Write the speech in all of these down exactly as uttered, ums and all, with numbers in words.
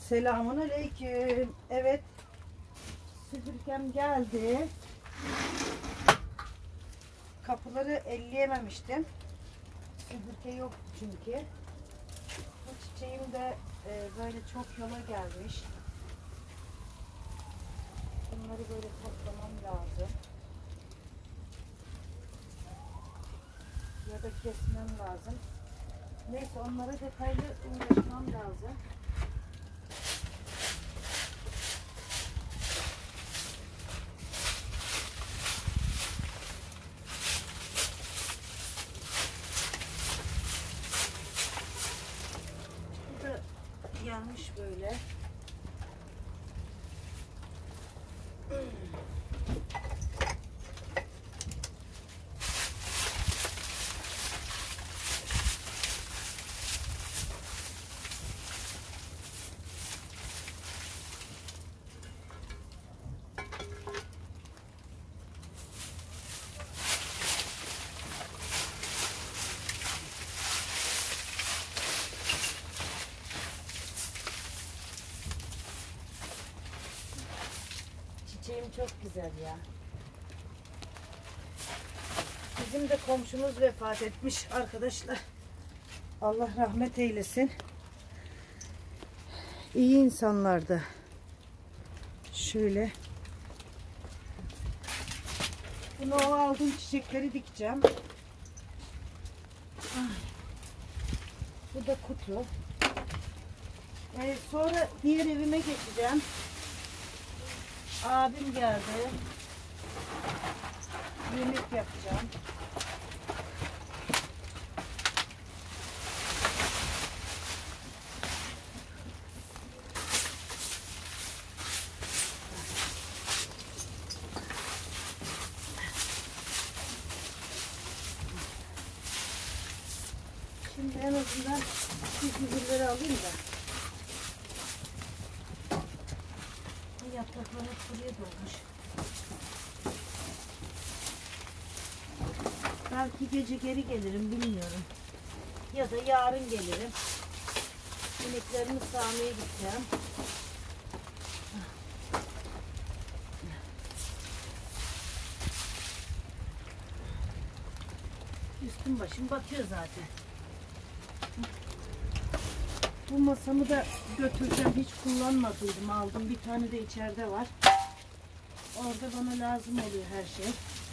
Selamun aleyküm. Evet. Süpürgem geldi. Kapıları elleyememiştim. Süpürge yoktu çünkü. Bu çiçeğim de e, böyle çok yola gelmiş. Bunları böyle toplamam lazım. Ya da kesmem lazım. Neyse, onlara detaylı uğraşmam lazım. Bu da gelmiş böyle. Çiçeğim çok güzel ya. Bizim de komşumuz vefat etmiş arkadaşlar. Allah rahmet eylesin. İyi insanlardı. Şöyle. Bunu o aldığım çiçekleri dikeceğim. Ay. Bu da kutu. Ee, sonra diğer evime geçeceğim. Abim geldi. Yemek yapacağım. Şimdi en azından şu gübreleri alayım da. Bu yapraklar hep buraya dolmuş. Belki gece geri gelirim, bilmiyorum. Ya da yarın gelirim. İneklerimi sağmaya gideceğim. Üstüm başım batıyor zaten. Bu masamı da götüreceğim. Hiç kullanmadıydım. Aldım. Bir tane de içeride var. Orada bana lazım oluyor her şey.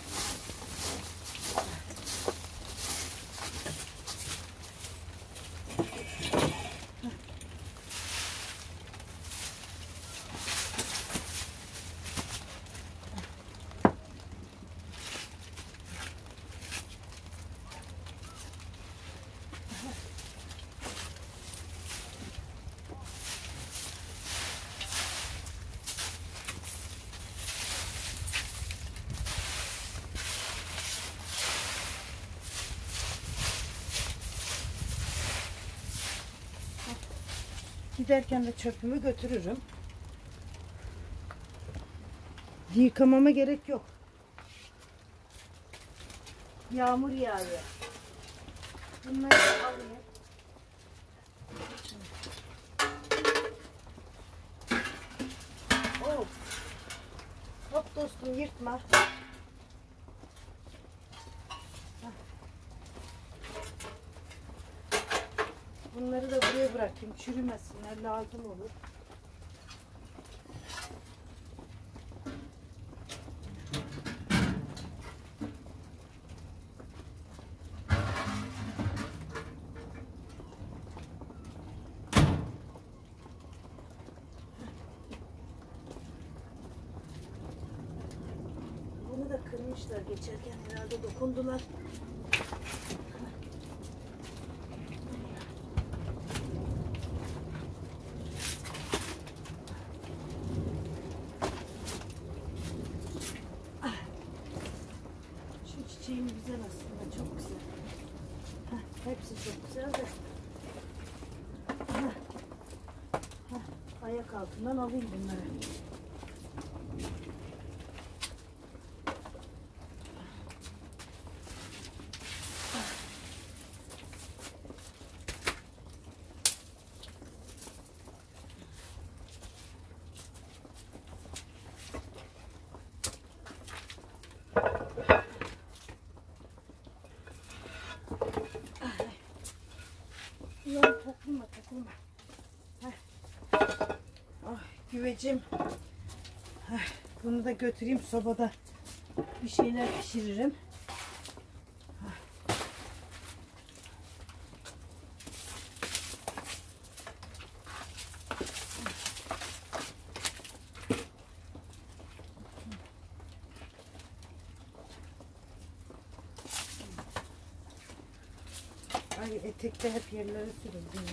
Giderken de çöpümü götürürüm. Yıkamama gerek yok. Yağmur yağıyor. Bunları alayım. Hop. Hop dostum, yırtma. Bunları da buraya bırakayım. Çürümesinler, lazım olur. Bunu da kırmışlar geçerken, herhalde dokundular. Çiçeğim güzel aslında, çok güzel. Heh, hepsi çok güzel de. Heh. Heh, ayak altından alayım bunları. güvecim. Bunu da götüreyim sobada. Bir şeyler pişiririm. Ay etekte hep yerlere sürüldü.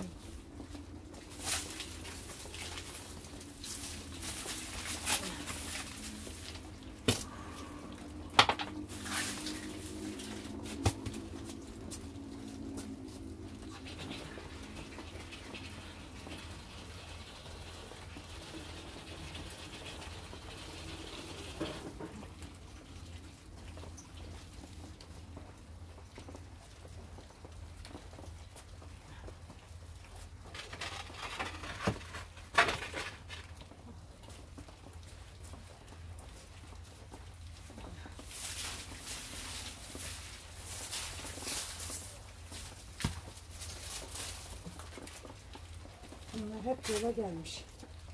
Bunlar hep yola gelmiş.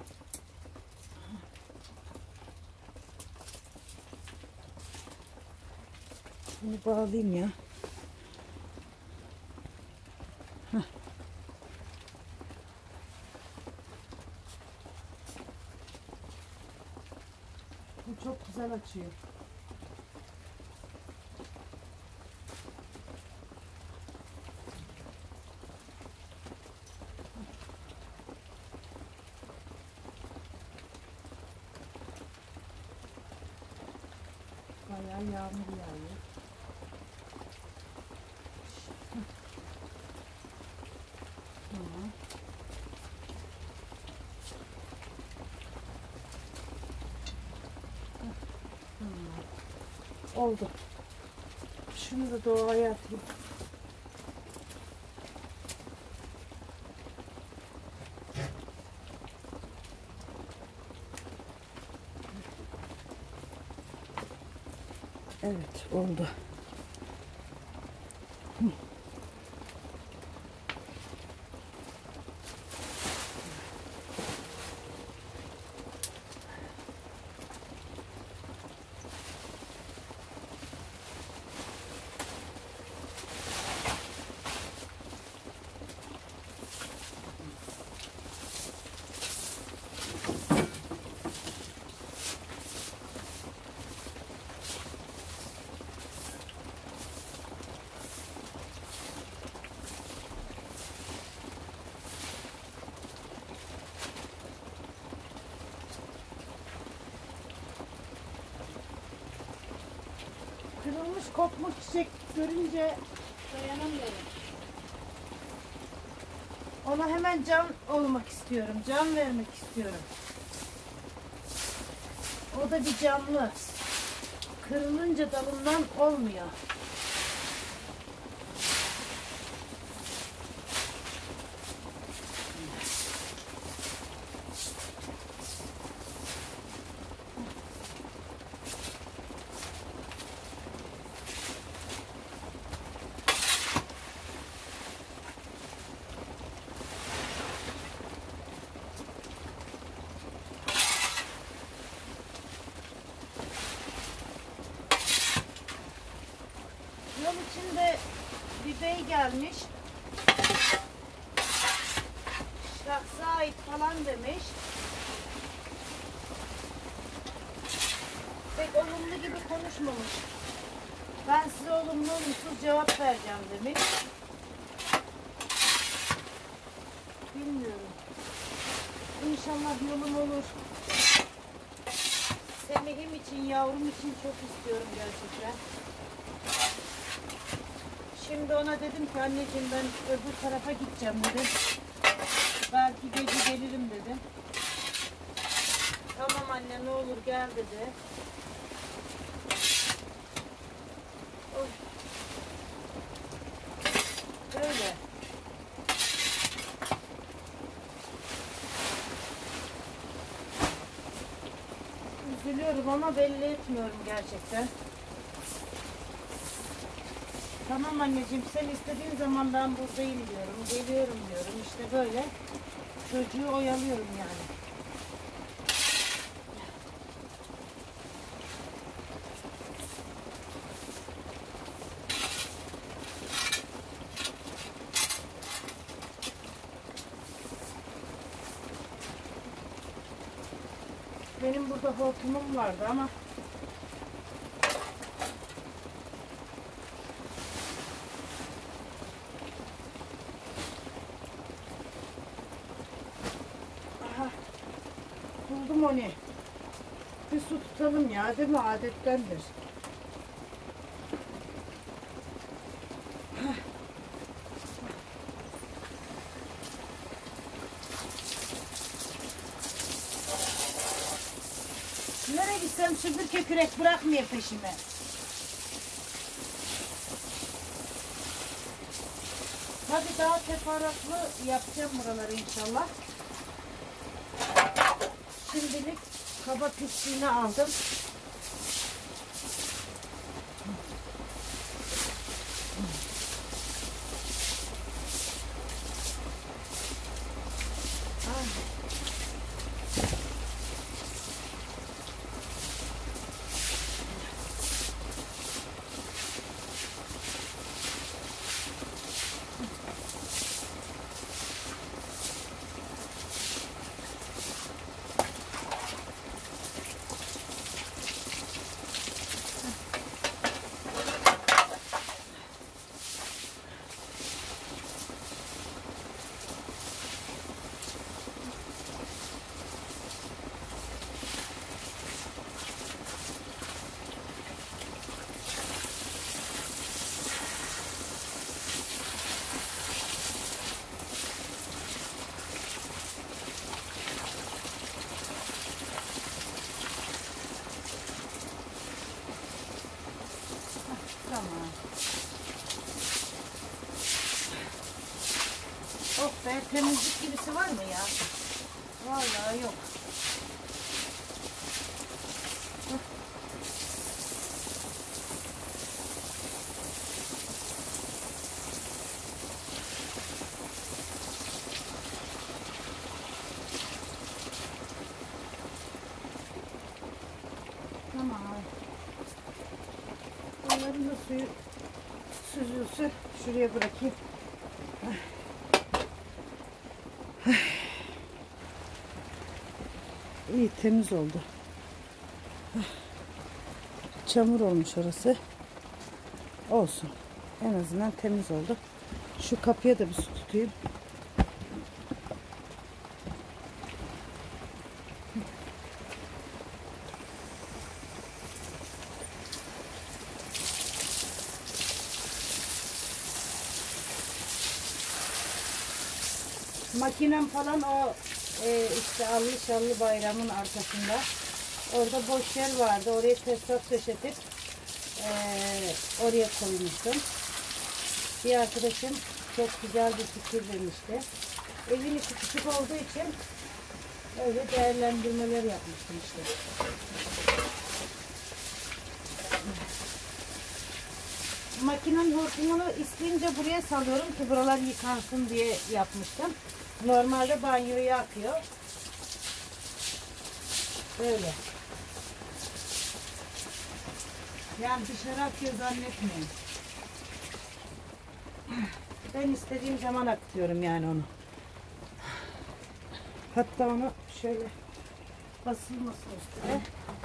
Bunu bağlayayım ya. Heh. Bu çok güzel açıyor. Bayağı yağmur yağıyor. Tamam. Tamam. Oldu. Şunu da doğaya atayım. Evet, oldu. Hı. Kırılmış, kopmuş çiçek görünce dayanamıyorum. Ona hemen can olmak istiyorum, can vermek istiyorum. O da bir canlı. Kırılınca dalından olmuyor. Yol içinde bir bey gelmiş. Şahsa ait falan demiş. Pek olumlu gibi konuşmamış. Ben size olumlu olumsuz cevap vereceğim demiş. Bilmiyorum. İnşallah yolum olur. Semih'im için, yavrum için çok istiyorum gerçekten. Şimdi ona dedim ki anneciğim ben öbür tarafa gideceğim dedim. Belki gece gelirim dedim. Tamam anne ne olur gel dedi. Oy. Böyle. Üzülüyorum ama belli etmiyorum gerçekten. Tamam anneciğim sen istediğin zaman ben buradayım diyorum. Geliyorum diyorum. İşte böyle çocuğu oyalıyorum yani. Benim burada hortumum vardı ama aha, buldum onu. Bir su tutalım ya, değil mi? Adettendir. Nereye gitsem süpürge kürek bırakmıyor peşime. Tabii daha teferruatlı yapacağım buraları inşallah. Şimdilik kaba pisliğini aldım. Tamam. Oh be, temizlik gibisi var mı ya? Vallahi yok. Tamam. Onların da suyu süzülsün. Şuraya bırakayım. İyi, temiz oldu. Çamur olmuş orası. Olsun. En azından temiz oldu. Şu kapıya da bir su tutayım. Makinem falan o e, işte Allı Şallı Bayram'ın arkasında. Orada boş yer vardı. Oraya tesisat döşetip e, oraya koymuştum. Bir arkadaşım çok güzel bir fikir vermişti. Evin içi küçük olduğu için öyle değerlendirmeler yapmıştım işte. Makinenin hortumunu isteyince buraya salıyorum ki buralar yıkansın diye yapmıştım. Normalde banyoya akıyor. Böyle. Yani dışarı akıyor zannetmeyin. Ben istediğim zaman akıtıyorum yani onu. Hatta onu şöyle basılmasın üstüne.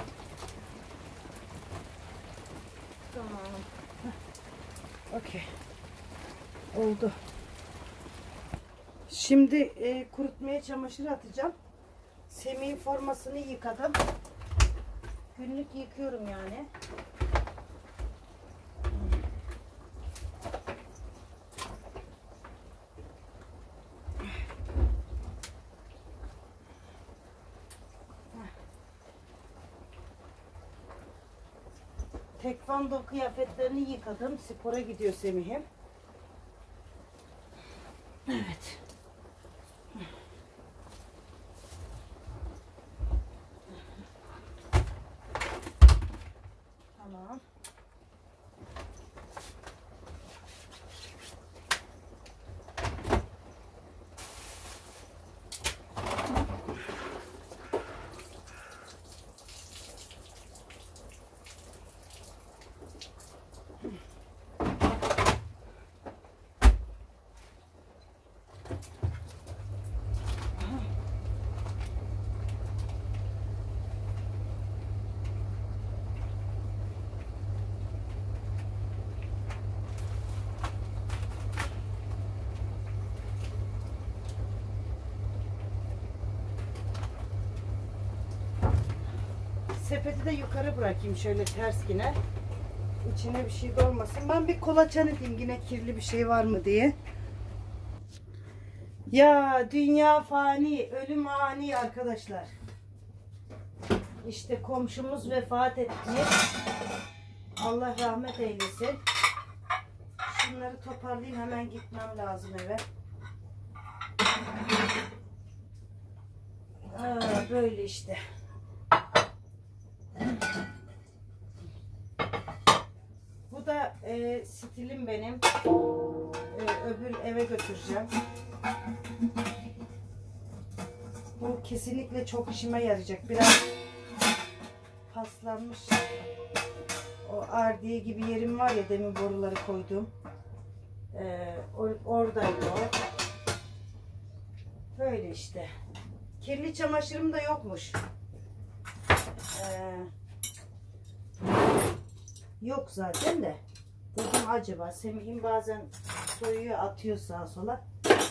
Tamam. Okey. Oldu. Şimdi e, kurutmaya çamaşır atacağım. Semih'in formasını yıkadım. Günlük yıkıyorum yani. Tekvando kıyafetlerini yıkadım. Spora gidiyor Semih'im. Evet. Tamam. sepeti de yukarı bırakayım şöyle ters yine. İçine bir şey dolmasın. Ben bir kolaçan edeyim yine kirli bir şey var mı diye. Ya dünya fani, ölüm ani arkadaşlar. İşte komşumuz vefat etti. Allah rahmet eylesin. Şunları toparlayayım, hemen gitmem lazım eve. Aa, böyle işte. Bu da e, stilim benim. E, öbür eve götüreceğim. Bu kesinlikle çok işime yarayacak. Biraz paslanmış. O ardiye gibi yerim var ya, demin boruları koydum. Ee, or oradaydı o. Böyle işte. Kirli çamaşırım da yokmuş. Ee, yok zaten de. Dedim acaba Semih'in bazen soyuyor, atıyor sağa sola.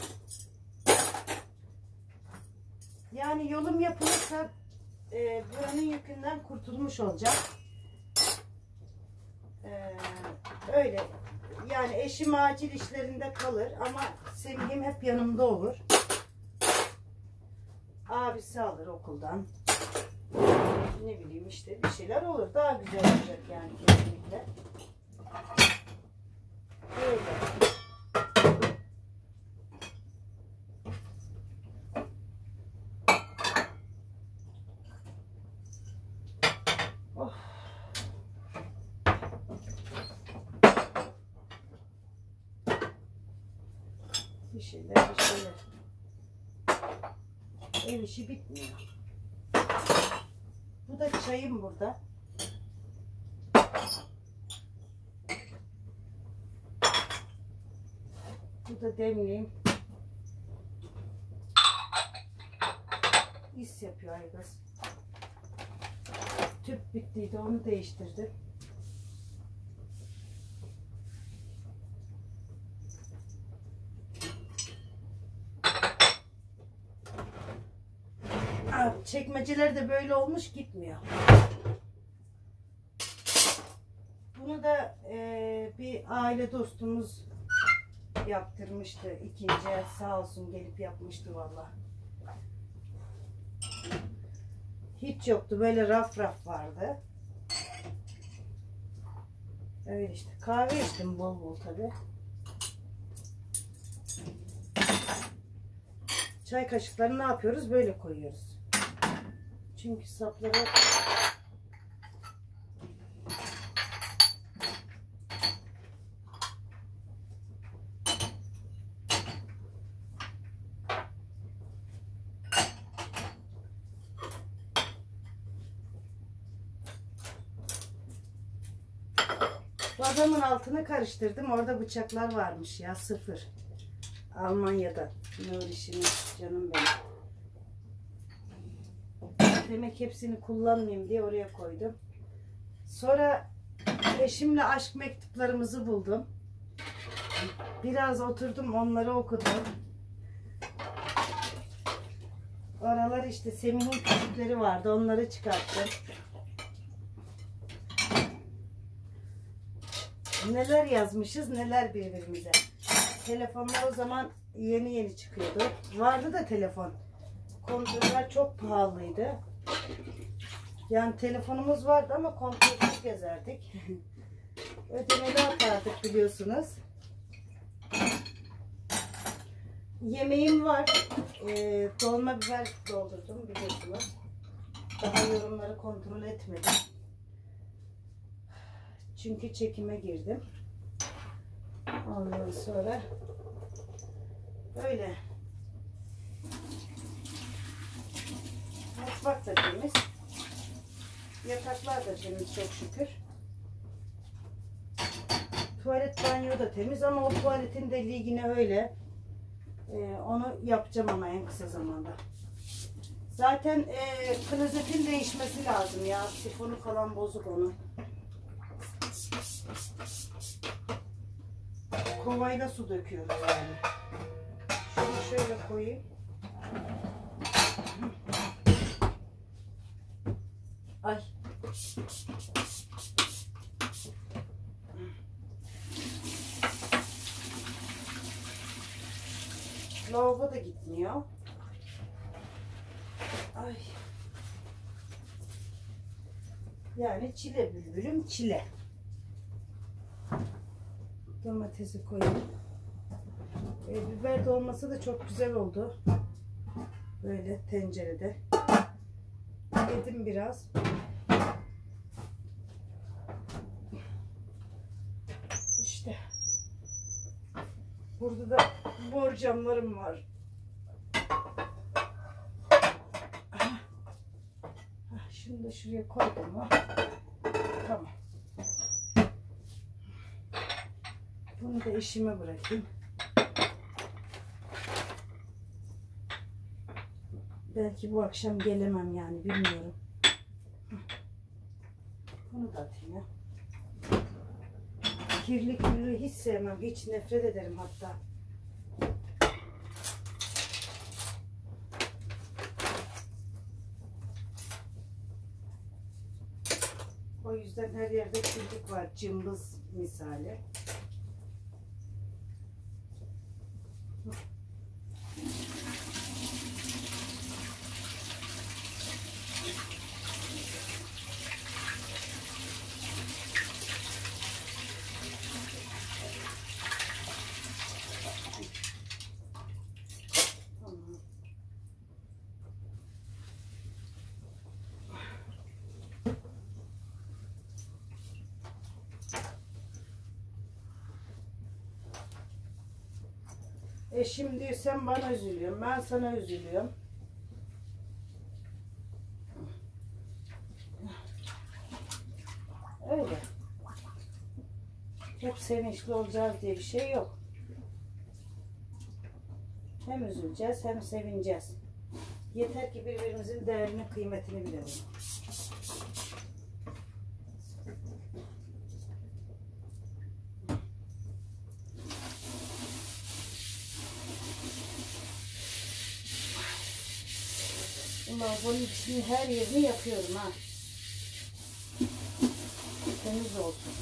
Yani yolum yapılırsa e, buranın yükünden kurtulmuş olacak. Ee, öyle. Yani eşim acil işlerinde kalır ama Semih'im hep yanımda olur. Abisi alır okuldan. Ne bileyim işte bir şeyler olur. Daha güzel olacak yani kesinlikle. Öyle. Oh. Bir şeyler bir şeyler. Ev işi bitmiyor. Bu da çayım burada. Bu da demleyeyim. İs yapıyor Aygaz. Tüp bittiydi, onu değiştirdim. Çekmeceler de böyle olmuş, gitmiyor. Bunu da e, bir aile dostumuz yaptırmıştı. İkinci el, sağ olsun gelip yapmıştı valla. Hiç yoktu, böyle raf raf vardı. Öyle işte. Kahve içtim bol bol tabi. Çay kaşıklarını ne yapıyoruz? Böyle koyuyoruz. Çünkü sapları adamın altını karıştırdım. Orada bıçaklar varmış ya, sıfır. Almanya'da. Nur işini canım benim. Demek hepsini kullanmayayım diye oraya koydum. Sonra eşimle aşk mektuplarımızı buldum. Biraz oturdum, onları okudum. Oralar işte Semih'in küçükleri vardı. Onları çıkarttım. Neler yazmışız, neler birbirimize. Telefonlar o zaman yeni yeni çıkıyordu. Vardı da telefon. Kontroller çok pahalıydı. Yani telefonumuz vardı ama kontrolsüz gezerdik. Ödemeli atardık biliyorsunuz. Yemeğim var. Ee, dolma biber doldurdum biliyorsunuz. Daha yorumları kontrol etmedim. Çünkü çekime girdim. Ondan sonra böyle. Mutfak da temiz. Yataklar da temiz çok şükür. Tuvalet banyo da temiz ama o tuvaletin deliği yine öyle. Ee, onu yapacağım ama en kısa zamanda. Zaten e, klozetin değişmesi lazım ya. Sifonu falan bozuk onu. Kovayla su döküyoruz yani. Şunu şöyle koyayım. Ay Lavabo da gitmiyor. Ay. Yani çile bülbülüm çile. Domatesi koyayım. E, biber dolması da çok güzel oldu. Böyle tencerede. Yedim biraz. İşte. Burada da borcamlarım var. Şunu da şuraya koydum mu? Tamam. Bunu da eşime bırakayım. Belki bu akşam gelemem yani, bilmiyorum. Bunu da atayım ya. Kirli kirli hiç sevmem. Hiç nefret ederim hatta. O yüzden her yerde kirlik var. Cımbız misali. Eşim diyor sen bana üzülüyorsun, ben sana üzülüyorum. Öyle. Hep sevinçli olacağız diye bir şey yok. Hem üzüleceğiz hem sevineceğiz. Yeter ki birbirimizin değerini, kıymetini bilelim. Bunun içini, her yerini yapıyorum ha. Temiz olsun.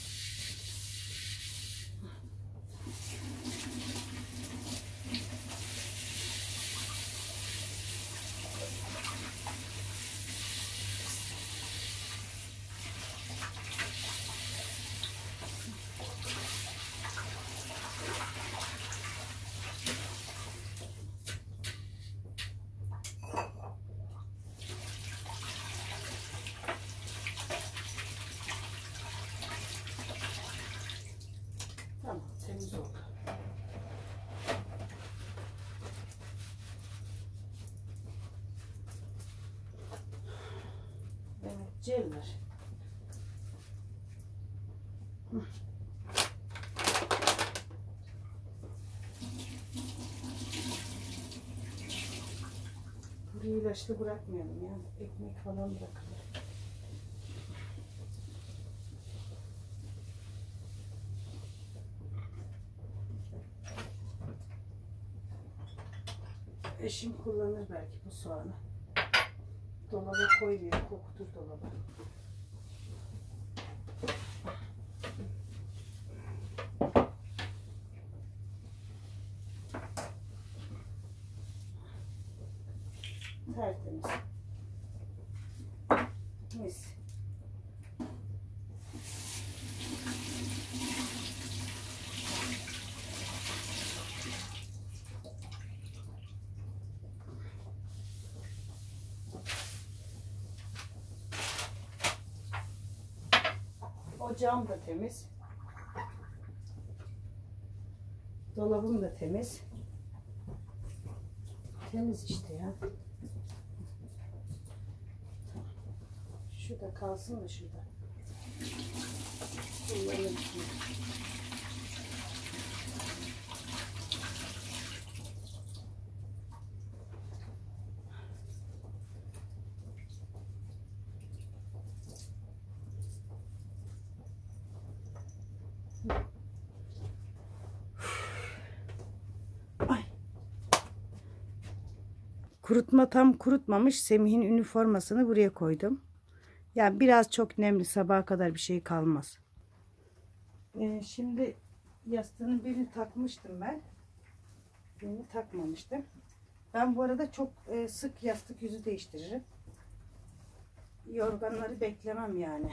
Tamam, temiz oldu. Evet, celler. Burayı ilaçlı bırakmayalım ya. Ekmek falan bırakalım. Eşim kullanır belki bu soğanı. Dolaba koymuyor, kokutur dolaba. Tertemiz. Mis. Ocağım da temiz. Dolabım da temiz. Temiz işte ya. Şurada kalsın da şurada. Kullanırım. Kurutma tam kurutmamış. Semih'in üniformasını buraya koydum. Yani biraz çok nemli, sabaha kadar bir şey kalmaz. Ee, şimdi yastığının birini takmıştım ben. Birini takmamıştım. Ben bu arada çok e, sık yastık yüzü değiştiririm. Yorganları beklemem yani.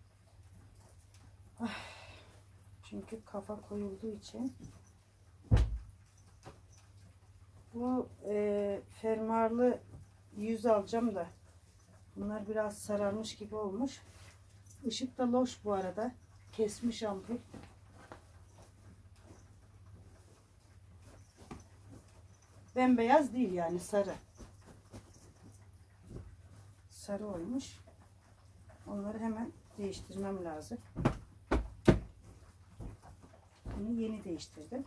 Ah, çünkü kafa koyulduğu için. Bu e, fermuarlı yüz alacağım da bunlar biraz sararmış gibi olmuş. Işık da loş bu arada. Kesmiş ampul. Bembeyaz değil yani, sarı. Sarı olmuş. Onları hemen değiştirmem lazım. Bunu yeni değiştirdim.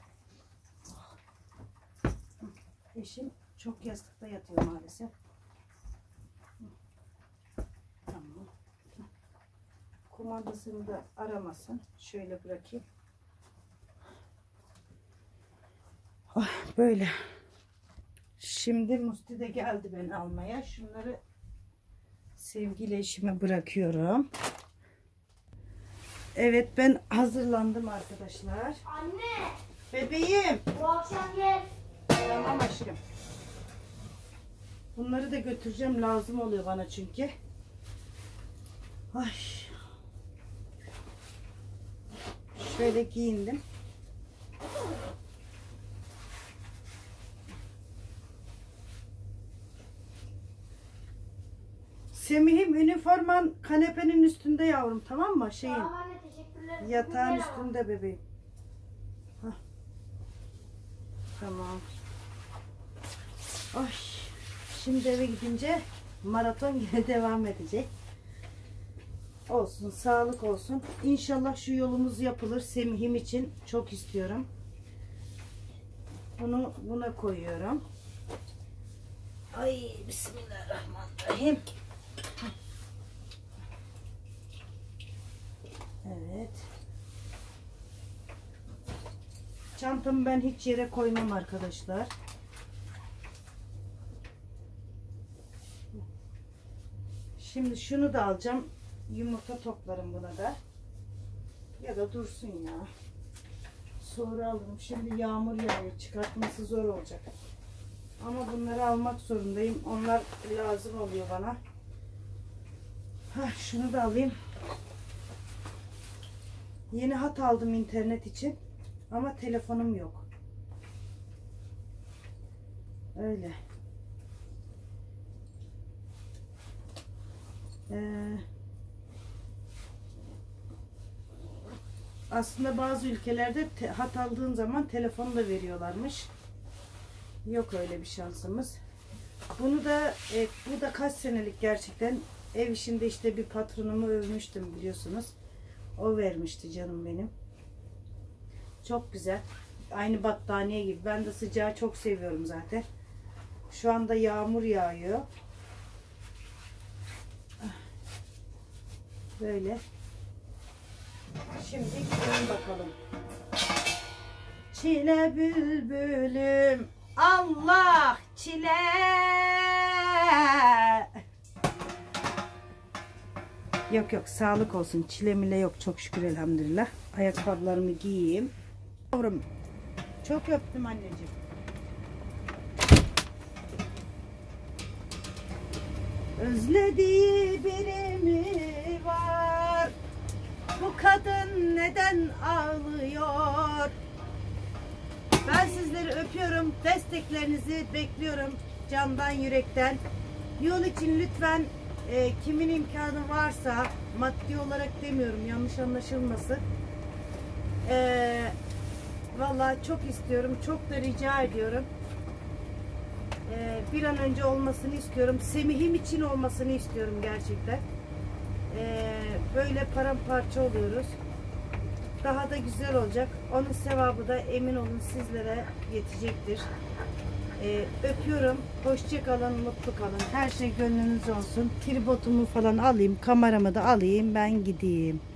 Eşim çok yastıkta yatıyor maalesef. Tamam. Kumandasını da aramasın. Şöyle bırakayım. Oh, böyle. Şimdi Musti de geldi beni almaya. Şunları sevgili eşime bırakıyorum. Evet, ben hazırlandım arkadaşlar. Anne. Bebeğim. Bu akşam gel. Tamam aşkım. Bunları da götüreceğim. Lazım oluyor bana çünkü. Ay. Şöyle giyindim. Semih'im, üniforman kanepenin üstünde yavrum, tamam mı? Şeyin, Tamam anne, teşekkürler. yatağın Güzel ama. üstünde bebeğim. Hah. Tamam. Ay. Şimdi eve gidince maraton yine devam edecek. Olsun, sağlık olsun. İnşallah şu yolumuz yapılır. Semih'im için çok istiyorum. Bunu buna koyuyorum. Ay, bismillahirrahmanirrahim. Evet. Çantamı ben hiç yere koymam arkadaşlar. Şimdi şunu da alacağım. Yumurta toplarım buna da. Ya da dursun ya. Sonra alırım. Şimdi yağmur yağıyor. Çıkartması zor olacak. Ama bunları almak zorundayım. Onlar lazım oluyor bana. Hah, şunu da alayım. Yeni hat aldım internet için. Ama telefonum yok. Öyle. Ee, aslında bazı ülkelerde te, hat aldığın zaman telefonu da veriyorlarmış. Yok öyle bir şansımız. Bunu da e, bu da kaç senelik gerçekten. Ev işinde işte bir patronumu övmüştüm biliyorsunuz. O vermişti canım benim. Çok güzel. Aynı battaniye gibi. Ben de sıcağı çok seviyorum zaten. Şu anda yağmur yağıyor. Böyle. Şimdi gidelim bakalım. Çile bülbülüm, Allah çile. Yok yok, sağlık olsun. Çile mile yok, çok şükür elhamdülillah. Ayakkabılarımı giyeyim. Yavrum, çok öptüm anneciğim. Özlediği biri mi var? Bu kadın neden ağlıyor? Ben sizleri öpüyorum. Desteklerinizi bekliyorum candan yürekten. Yol için lütfen e, kimin imkanı varsa, maddi olarak demiyorum, yanlış anlaşılmasın. E, vallahi çok istiyorum. Çok da rica ediyorum. E, bir an önce olmasını istiyorum. Semih'im için olmasını istiyorum gerçekten. E, böyle paramparça oluyoruz. Daha da güzel olacak. Onun sevabı da emin olun sizlere yetecektir. Ee, öpüyorum. Hoşça kalın, mutlu kalın. Her şey gönlünüz olsun. Tripodumu falan alayım, kameramı da alayım, ben gideyim.